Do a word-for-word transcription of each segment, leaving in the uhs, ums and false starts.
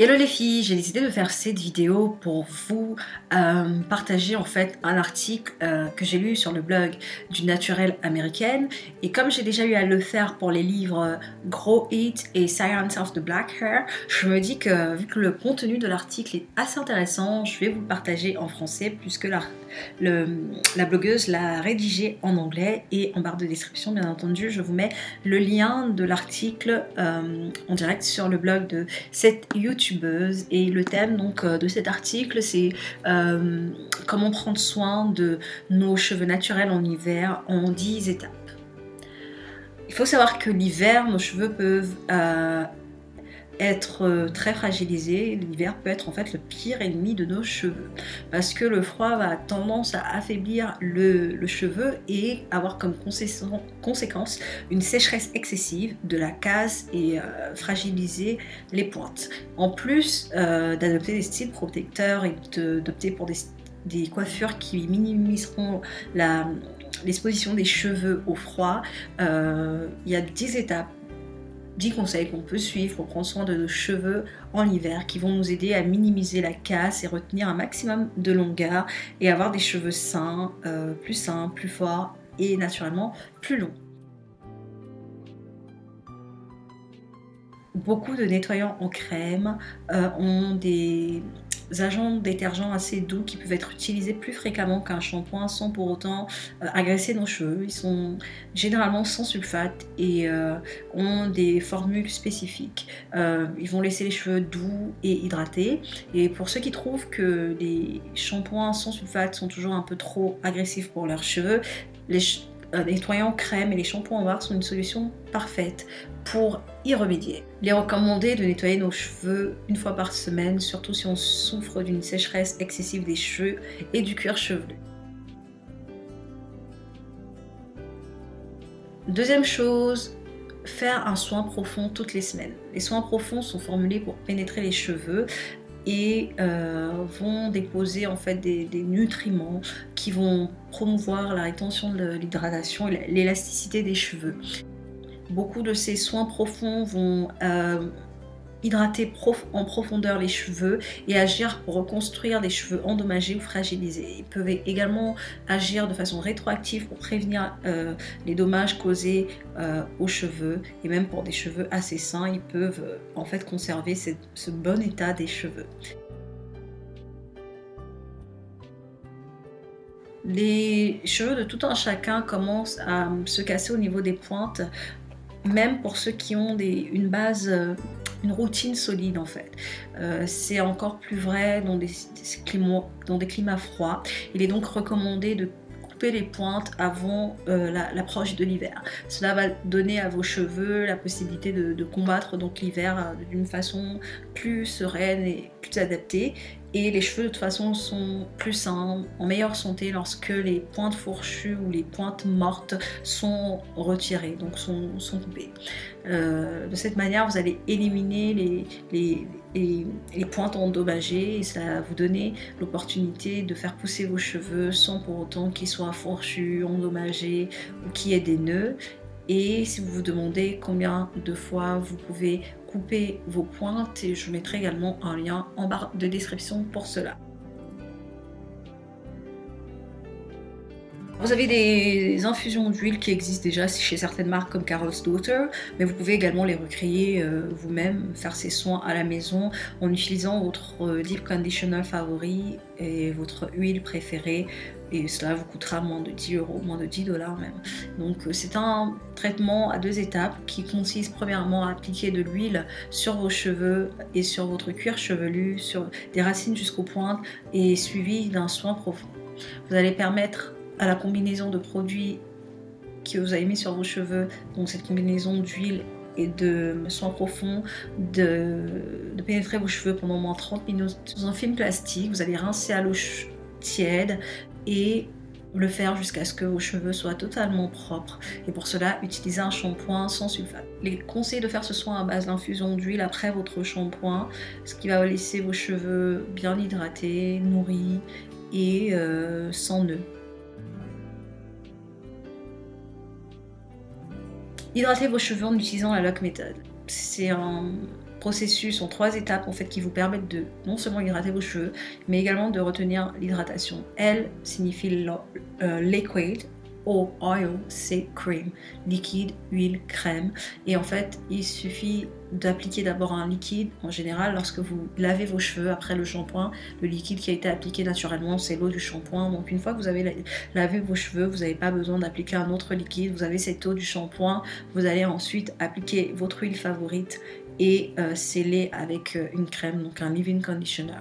Hello les filles, j'ai décidé de faire cette vidéo pour vous euh, partager en fait un article euh, que j'ai lu sur le blog d'une naturelle américaine, et comme j'ai déjà eu à le faire pour les livres Grow It et Science of the Black Hair, je me dis que vu que le contenu de l'article est assez intéressant, je vais vous le partager en français puisque la, le, la blogueuse l'a rédigé en anglais, et en barre de description bien entendu je vous mets le lien de l'article euh, en direct sur le blog de cette YouTube. Et le thème donc de cet article, c'est euh, comment prendre soin de nos cheveux naturels en hiver en dix étapes. Il faut savoir que l'hiver, nos cheveux peuvent euh, être très fragilisés. L'hiver peut être en fait le pire ennemi de nos cheveux parce que le froid va tendance à affaiblir le, le cheveu et avoir comme conséquence une sécheresse excessive de la casse et euh, fragiliser les pointes. En plus euh, d'adopter des styles protecteurs et d'opter pour des, des coiffures qui minimiseront la l'exposition des cheveux au froid, euh, il y a dix étapes, dix conseils qu'on peut suivre pour prendre soin de nos cheveux en hiver qui vont nous aider à minimiser la casse et retenir un maximum de longueur et avoir des cheveux sains, euh, plus sains, plus forts et naturellement plus longs. Beaucoup de nettoyants en crème euh, ont des agents détergents assez doux qui peuvent être utilisés plus fréquemment qu'un shampoing sans pour autant euh, agresser nos cheveux. Ils sont généralement sans sulfate et euh, ont des formules spécifiques. Euh, ils vont laisser les cheveux doux et hydratés. Et pour ceux qui trouvent que les shampoings sans sulfate sont toujours un peu trop agressifs pour leurs cheveux, les Les nettoyants crème et les shampoings en barre sont une solution parfaite pour y remédier. Il est recommandé de nettoyer nos cheveux une fois par semaine, surtout si on souffre d'une sécheresse excessive des cheveux et du cuir chevelu. Deuxième chose, faire un soin profond toutes les semaines. Les soins profonds sont formulés pour pénétrer les cheveux et euh, vont déposer en fait des, des nutriments qui vont promouvoir la rétention de l'hydratation et l'élasticité des cheveux. Beaucoup de ces soins profonds vont euh, hydrater prof en profondeur les cheveux et agir pour reconstruire des cheveux endommagés ou fragilisés. Ils peuvent également agir de façon rétroactive pour prévenir euh, les dommages causés euh, aux cheveux, et même pour des cheveux assez sains, ils peuvent euh, en fait conserver cette, ce bon état des cheveux. Les cheveux de tout un chacun commencent à se casser au niveau des pointes, même pour ceux qui ont des, une base, une routine solide en fait. Euh, c'est encore plus vrai dans des, des climats, dans des climats froids. Il est donc recommandé de couper les pointes avant euh, l'approche la, de l'hiver. Cela va donner à vos cheveux la possibilité de, de combattre donc l'hiver euh, d'une façon plus sereine et plus adaptée. Et les cheveux de toute façon sont plus sains, en meilleure santé lorsque les pointes fourchues ou les pointes mortes sont retirées, donc sont, sont coupées. Euh, de cette manière, vous allez éliminer les, les, les, les pointes endommagées et ça va vous donner l'opportunité de faire pousser vos cheveux sans pour autant qu'ils soient fourchus, endommagés ou qu'il y ait des nœuds. Et si vous vous demandez combien de fois vous pouvez couper vos pointes, et je mettrai également un lien en barre de description pour cela. Vous avez des infusions d'huile qui existent déjà chez certaines marques comme Carol's Daughter, mais vous pouvez également les recréer euh, vous-même, faire ces soins à la maison en utilisant votre deep conditioner favori et votre huile préférée, et cela vous coûtera moins de dix euros, moins de dix dollars même. Donc c'est un traitement à deux étapes qui consiste premièrement à appliquer de l'huile sur vos cheveux et sur votre cuir chevelu, sur des racines jusqu'aux pointes, et suivi d'un soin profond. Vous allez permettre à la combinaison de produits que vous avez mis sur vos cheveux, donc cette combinaison d'huile et de soins profonds, de, de pénétrer vos cheveux pendant au moins trente minutes dans un film plastique. Vous allez rincer à l'eau tiède et le faire jusqu'à ce que vos cheveux soient totalement propres, et pour cela utilisez un shampoing sans sulfate. Les conseils de faire ce soin à base d'infusion d'huile après votre shampoing, ce qui va laisser vos cheveux bien hydratés, nourris et euh, sans nœuds. Hydratez vos cheveux en utilisant la lock méthode. c'est un processus en trois étapes en fait qui vous permettent de non seulement hydrater vos cheveux, mais également de retenir l'hydratation. L signifie euh, liquid, O, oil, c'est cream, liquide, huile, crème. Et en fait, il suffit d'appliquer d'abord un liquide. En général, lorsque vous lavez vos cheveux après le shampoing, le liquide qui a été appliqué naturellement, c'est l'eau du shampoing. Donc une fois que vous avez lavé vos cheveux, vous n'avez pas besoin d'appliquer un autre liquide. Vous avez cette eau du shampoing. Vous allez ensuite appliquer votre huile favorite et euh, sceller avec euh, une crème, donc un leave-in conditioner.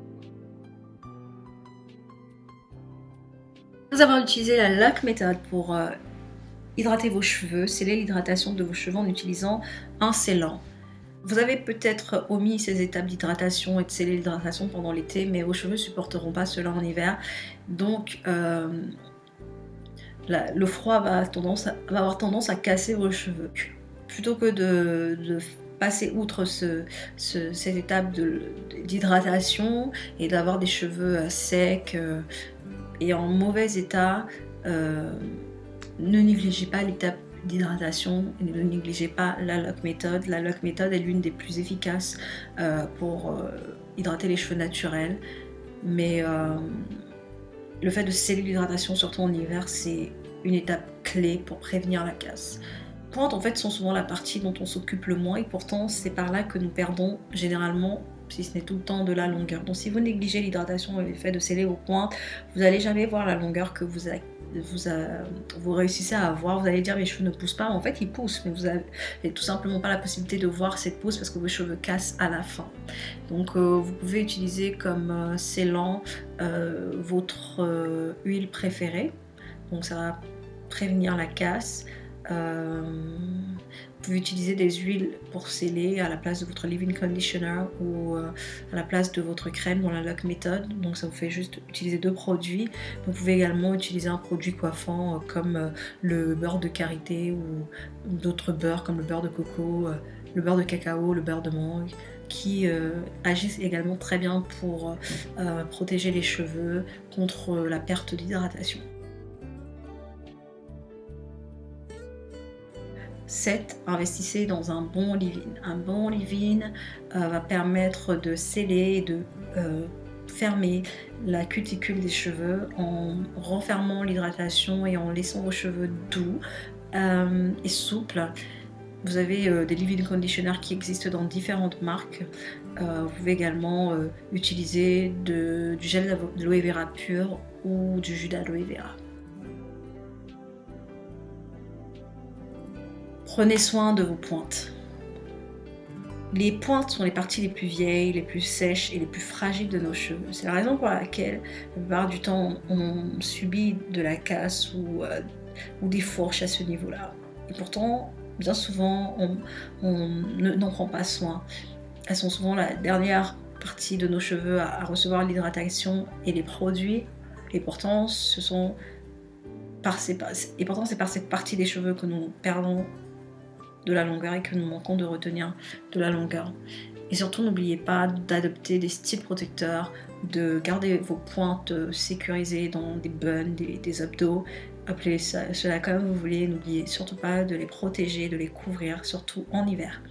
Après avoir utilisé la lock méthode pour euh, hydrater vos cheveux, sceller l'hydratation de vos cheveux en utilisant un scellant. Vous avez peut-être omis ces étapes d'hydratation et de sceller l'hydratation pendant l'été, mais vos cheveux ne supporteront pas cela en hiver. Donc euh, la, le froid va, tendance à, va avoir tendance à casser vos cheveux. Plutôt que de, de passer outre ce, ce, cette étape d'hydratation et d'avoir des cheveux secs euh, et en mauvais état, euh, ne négligez pas l'étape d'hydratation et ne négligez pas la lock méthode. La lock méthode est l'une des plus efficaces euh, pour euh, hydrater les cheveux naturels, mais euh, le fait de sceller l'hydratation, surtout en hiver, c'est une étape clé pour prévenir la casse. Les pointes en fait sont souvent la partie dont on s'occupe le moins et pourtant c'est par là que nous perdons généralement, si ce n'est tout le temps, de la longueur. Donc si vous négligez l'hydratation et le fait de sceller vos pointes, vous n'allez jamais voir la longueur que vous, a, vous, a, vous réussissez à avoir. Vous allez dire mes cheveux ne poussent pas, en fait ils poussent, mais vous n'avez tout simplement pas la possibilité de voir cette pousse parce que vos cheveux cassent à la fin. Donc euh, vous pouvez utiliser comme euh, scellant euh, votre euh, huile préférée, donc ça va prévenir la casse. Euh, vous pouvez utiliser des huiles pour sceller à la place de votre leave-in conditioner ou euh, à la place de votre crème dans la lock méthode. Donc ça vous fait juste utiliser deux produits. Vous pouvez également utiliser un produit coiffant euh, comme euh, le beurre de karité ou, ou d'autres beurres comme le beurre de coco, euh, le beurre de cacao, le beurre de mangue, qui euh, agissent également très bien pour euh, protéger les cheveux contre la perte d'hydratation. sept. Investissez dans un bon leave-in. Un bon leave-in euh, va permettre de sceller et de euh, fermer la cuticule des cheveux en renfermant l'hydratation et en laissant vos cheveux doux euh, et souples. Vous avez euh, des leave-in conditionners qui existent dans différentes marques. Euh, vous pouvez également euh, utiliser de, du gel d'aloe vera pur ou du jus d'aloe vera. Prenez soin de vos pointes. Les pointes sont les parties les plus vieilles, les plus sèches et les plus fragiles de nos cheveux. C'est la raison pour laquelle, la plupart du temps, on subit de la casse ou, euh, ou des fourches à ce niveau-là. Et pourtant, bien souvent, on n'en prend pas soin. Elles sont souvent la dernière partie de nos cheveux à, à recevoir l'hydratation et les produits. Et pourtant, ce sont par ces, et pourtant, c'est par cette partie des cheveux que nous perdons de la longueur et que nous manquons de retenir de la longueur. Et surtout, n'oubliez pas d'adopter des styles protecteurs, de garder vos pointes sécurisées dans des buns, des, des abdos. Appelez ça, cela comme vous voulez. N'oubliez surtout pas de les protéger, de les couvrir, surtout en hiver.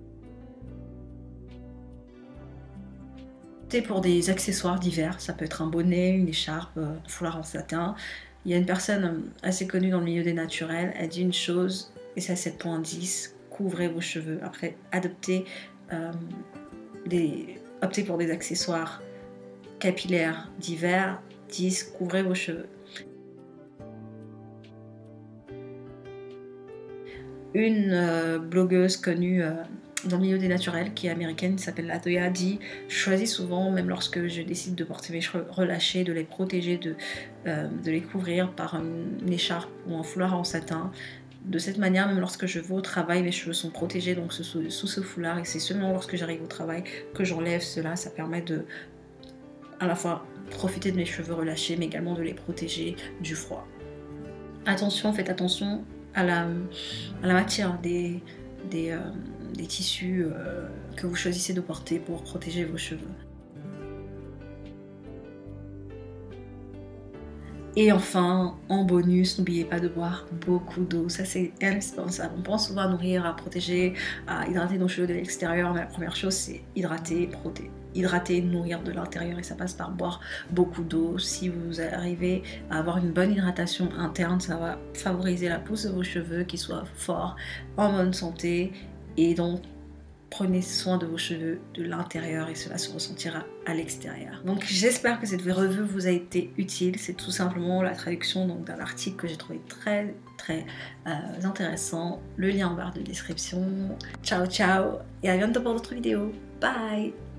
Pour des accessoires d'hiver, ça peut être un bonnet, une écharpe, un foulard en satin. Il y a une personne assez connue dans le milieu des naturels, elle dit une chose, et c'est à sept point dix, couvrez vos cheveux. Après, adoptez, euh, des, optez pour des accessoires capillaires d'hiver, dix, couvrez vos cheveux. Une euh, blogueuse connue euh, dans le milieu des naturels, qui est américaine, qui s'appelle Latoya, dit « Je choisis souvent, même lorsque je décide de porter mes cheveux relâchés, de les protéger, de, euh, de les couvrir par une, une écharpe ou un foulard en satin. De cette manière, même lorsque je vais au travail, mes cheveux sont protégés donc sous, sous ce foulard et c'est seulement lorsque j'arrive au travail que j'enlève cela. Ça permet de à la fois profiter de mes cheveux relâchés, mais également de les protéger du froid. Attention, faites attention à la, à la matière des, des, euh, des tissus euh, que vous choisissez de porter pour protéger vos cheveux. Et enfin, en bonus, n'oubliez pas de boire beaucoup d'eau, ça c'est indispensable. On pense souvent à nourrir, à protéger, à hydrater nos cheveux de l'extérieur, mais la première chose c'est hydrater, protéger. Hydrater, nourrir de l'intérieur, et ça passe par boire beaucoup d'eau. Si vous arrivez à avoir une bonne hydratation interne, ça va favoriser la pousse de vos cheveux, qu'ils soient forts, en bonne santé, et donc prenez soin de vos cheveux de l'intérieur et cela se ressentira à l'extérieur. Donc j'espère que cette revue vous a été utile. C'est tout simplement la traduction donc d'un article que j'ai trouvé très très euh, intéressant. Le lien en barre de description. Ciao ciao et à bientôt pour d'autres vidéos. Bye.